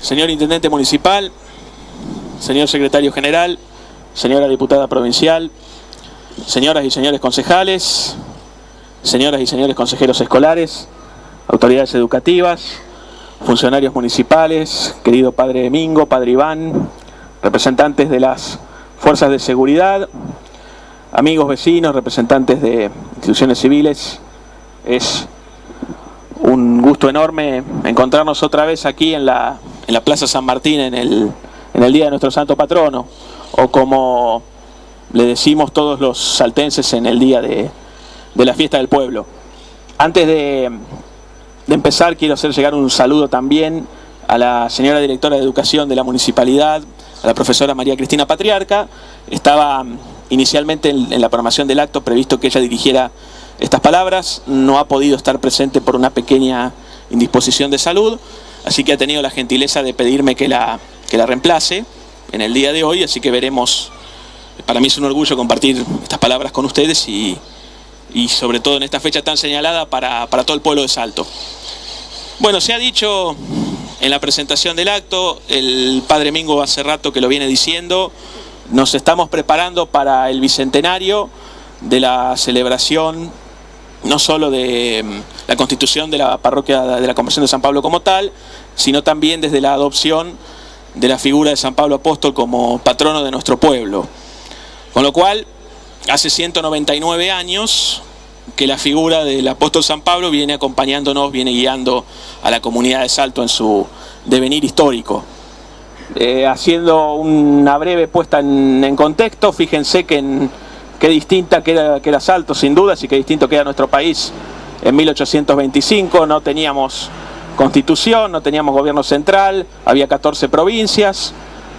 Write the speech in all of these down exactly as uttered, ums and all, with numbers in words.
señor Intendente Municipal, señor Secretario General, señora Diputada Provincial, señoras y señores concejales, señoras y señores consejeros escolares, autoridades educativas, funcionarios municipales, querido Padre Mingo, Padre Iván, representantes de las fuerzas de seguridad, amigos vecinos, representantes de instituciones civiles. Es un gusto enorme encontrarnos otra vez aquí en la, en la Plaza San Martín en el, en el día de nuestro santo patrono, o como le decimos todos los saltenses, en el día de, de la fiesta del pueblo. Antes de, de empezar, quiero hacer llegar un saludo también a la señora directora de Educación de la Municipalidad, a la profesora María Cristina Patriarca. Estaba inicialmente en, en la programación del acto previsto que ella dirigiera estas palabras, no ha podido estar presente por una pequeña indisposición de salud, así que ha tenido la gentileza de pedirme que la, que la reemplace en el día de hoy, así que veremos. Para mí es un orgullo compartir estas palabras con ustedes y, y sobre todo en esta fecha tan señalada para, para todo el pueblo de Salto. Bueno, se ha dicho en la presentación del acto, el Padre Mingo hace rato que lo viene diciendo, nos estamos preparando para el bicentenario de la celebración no solo de la constitución de la parroquia de la Conversión de San Pablo como tal, sino también desde la adopción de la figura de San Pablo Apóstol como patrono de nuestro pueblo. Con lo cual, hace ciento noventa y nueve años que la figura del apóstol San Pablo viene acompañándonos, viene guiando a la comunidad de Salto en su devenir histórico. Eh, haciendo una breve puesta en, en contexto, fíjense que en qué distinta queda, queda Salto, sin dudas, y qué distinto queda nuestro país. En mil ochocientos veinticinco no teníamos constitución, no teníamos gobierno central, había catorce provincias,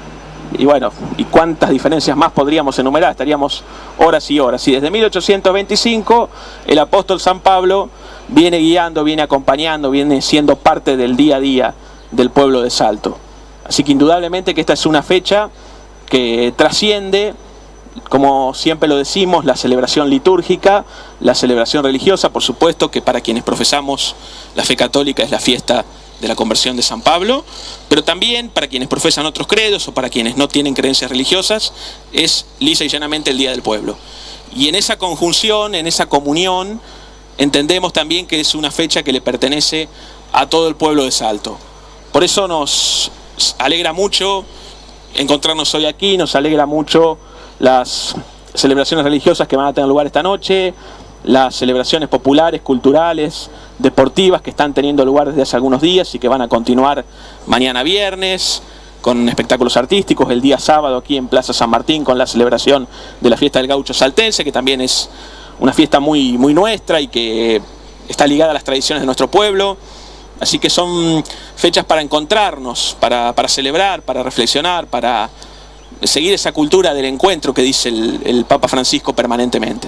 y bueno, ¿y cuántas diferencias más podríamos enumerar? Estaríamos horas y horas. Y desde mil ochocientos veinticinco el apóstol San Pablo viene guiando, viene acompañando, viene siendo parte del día a día del pueblo de Salto. Así que indudablemente que esta es una fecha que trasciende, como siempre lo decimos, la celebración litúrgica, la celebración religiosa, por supuesto que para quienes profesamos la fe católica es la fiesta de la conversión de San Pablo, pero también para quienes profesan otros credos o para quienes no tienen creencias religiosas, es lisa y llanamente el Día del Pueblo. Y en esa conjunción, en esa comunión, entendemos también que es una fecha que le pertenece a todo el pueblo de Salto. Por eso nos alegra mucho encontrarnos hoy aquí, nos alegra mucho las celebraciones religiosas que van a tener lugar esta noche, las celebraciones populares, culturales, deportivas que están teniendo lugar desde hace algunos días y que van a continuar mañana viernes, con espectáculos artísticos, el día sábado aquí en Plaza San Martín con la celebración de la fiesta del gaucho saltense, que también es una fiesta muy, muy nuestra y que está ligada a las tradiciones de nuestro pueblo. Así que son fechas para encontrarnos, para, para celebrar, para reflexionar, para seguir esa cultura del encuentro que dice el, el Papa Francisco permanentemente.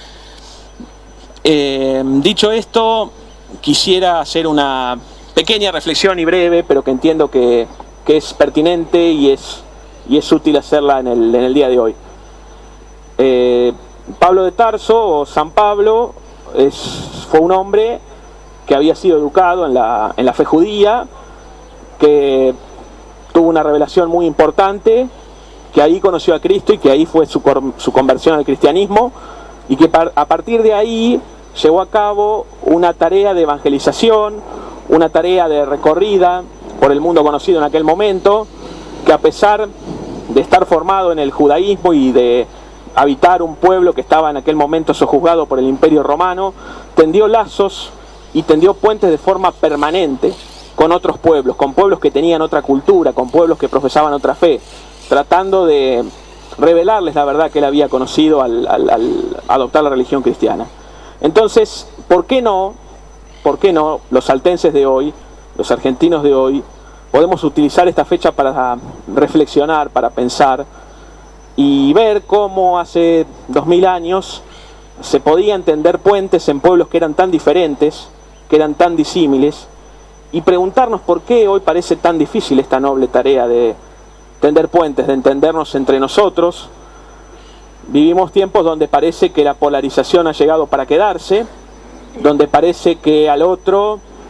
Eh, dicho esto, quisiera hacer una pequeña reflexión y breve, pero que entiendo que, que es pertinente y es, y es útil hacerla en el, en el día de hoy. Eh, Pablo de Tarso, o San Pablo, es, fue un hombre que había sido educado en la, en la fe judía, que tuvo una revelación muy importante, que ahí conoció a Cristo y que ahí fue su, su conversión al cristianismo, y que par, a partir de ahí llevó a cabo una tarea de evangelización, una tarea de recorrida por el mundo conocido en aquel momento, que a pesar de estar formado en el judaísmo y de habitar un pueblo que estaba en aquel momento sojuzgado por el Imperio Romano, tendió lazos y tendió puentes de forma permanente con otros pueblos, con pueblos que tenían otra cultura, con pueblos que profesaban otra fe, tratando de revelarles la verdad que él había conocido al, al, al adoptar la religión cristiana. Entonces, ¿por qué no, por qué no los saltenses de hoy, los argentinos de hoy, podemos utilizar esta fecha para reflexionar, para pensar y ver cómo hace dos mil años se podían tender puentes en pueblos que eran tan diferentes, que eran tan disímiles, y preguntarnos por qué hoy parece tan difícil esta noble tarea de tender puentes, de entendernos entre nosotros. Vivimos tiempos donde parece que la polarización ha llegado para quedarse, donde parece que al otro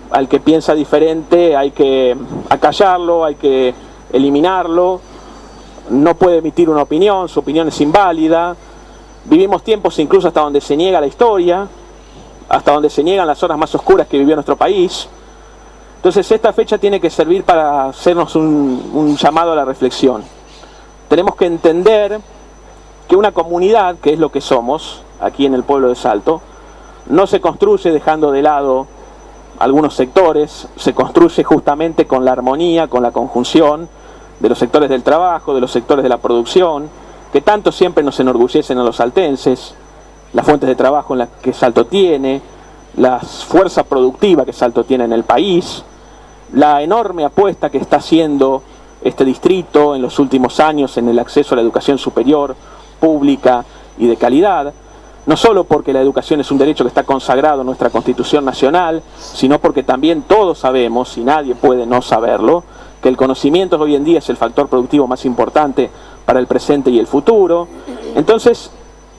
al que piensa diferente hay que acallarlo, hay que eliminarlo, no puede emitir una opinión, su opinión es inválida. Vivimos tiempos incluso hasta donde se niega la historia, hasta donde se niegan las horas más oscuras que vivió nuestro país. Entonces esta fecha tiene que servir para hacernos un, un llamado a la reflexión. Tenemos que entender que una comunidad, que es lo que somos aquí en el pueblo de Salto, no se construye dejando de lado algunos sectores, se construye justamente con la armonía, con la conjunción de los sectores del trabajo, de los sectores de la producción, que tanto siempre nos enorgullecen a los saltenses, las fuentes de trabajo en las que Salto tiene, la fuerza productiva que Salto tiene en el país, la enorme apuesta que está haciendo este distrito en los últimos años en el acceso a la educación superior, pública y de calidad, no solo porque la educación es un derecho que está consagrado en nuestra Constitución Nacional, sino porque también todos sabemos, y nadie puede no saberlo, que el conocimiento hoy en día es el factor productivo más importante para el presente y el futuro. Entonces,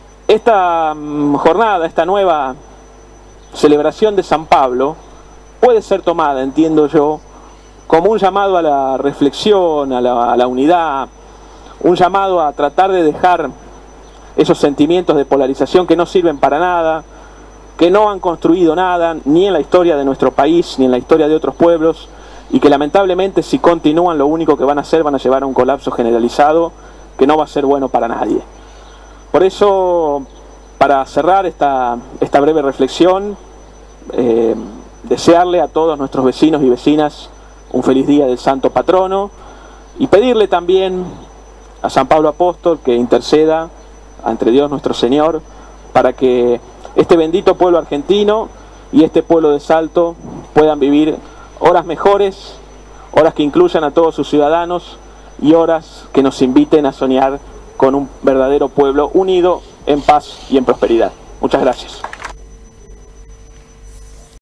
esta jornada, esta nueva celebración de San Pablo, puede ser tomada, entiendo yo, como un llamado a la reflexión, a la, a la unidad, un llamado a tratar de dejar esos sentimientos de polarización que no sirven para nada, que no han construido nada, ni en la historia de nuestro país, ni en la historia de otros pueblos, y que lamentablemente si continúan lo único que van a hacer van a llevar a un colapso generalizado que no va a ser bueno para nadie. Por eso, para cerrar esta, esta breve reflexión, eh, desearle a todos nuestros vecinos y vecinas un feliz día del Santo Patrono y pedirle también a San Pablo Apóstol que interceda ante Dios nuestro Señor para que este bendito pueblo argentino y este pueblo de Salto puedan vivir horas mejores, horas que incluyan a todos sus ciudadanos y horas que nos inviten a soñar con un verdadero pueblo unido en paz y en prosperidad. Muchas gracias.